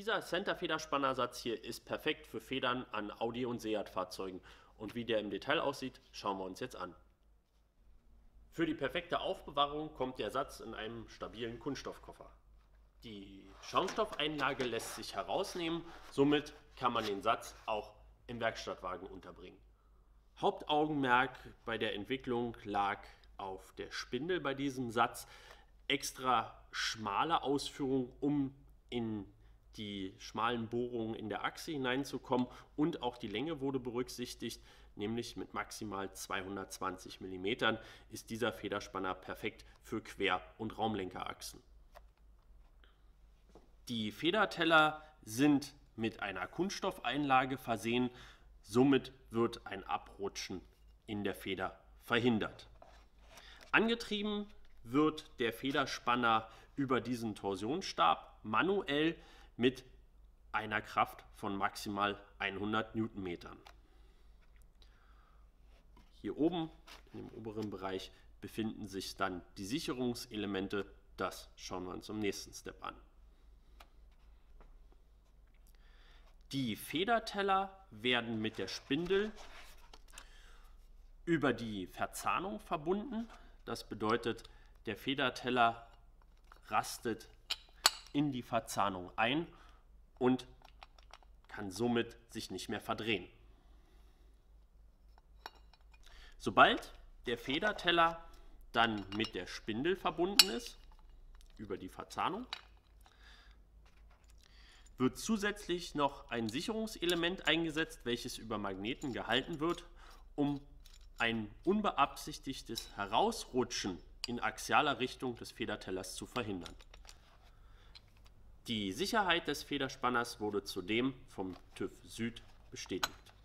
Dieser Center-Federspannersatz hier ist perfekt für Federn an Audi und Seat-Fahrzeugen. Und wie der im Detail aussieht, schauen wir uns jetzt an. Für die perfekte Aufbewahrung kommt der Satz in einem stabilen Kunststoffkoffer. Die Schaumstoffeinlage lässt sich herausnehmen, somit kann man den Satz auch im Werkstattwagen unterbringen. Hauptaugenmerk bei der Entwicklung lag auf der Spindel bei diesem Satz. Extra schmale Ausführung, um in die schmalen Bohrungen in der Achse hineinzukommen, und auch die Länge wurde berücksichtigt, nämlich mit maximal 220 mm ist dieser Federspanner perfekt für Quer- und Raumlenkerachsen. Die Federteller sind mit einer Kunststoffeinlage versehen, somit wird ein Abrutschen in der Feder verhindert. Angetrieben wird der Federspanner über diesen Torsionsstab manuell mit einer Kraft von maximal 100 Newtonmetern. Hier oben im oberen Bereich befinden sich dann die Sicherungselemente. Das schauen wir uns im nächsten Step an. Die Federteller werden mit der Spindel über die Verzahnung verbunden. Das bedeutet, der Federteller rastet in die Verzahnung ein und kann somit sich nicht mehr verdrehen. Sobald der Federteller dann mit der Spindel verbunden ist, über die Verzahnung, wird zusätzlich noch ein Sicherungselement eingesetzt, welches über Magneten gehalten wird, um ein unbeabsichtigtes Herausrutschen in axialer Richtung des Federtellers zu verhindern. Die Sicherheit des Federspanners wurde zudem vom TÜV Süd bestätigt.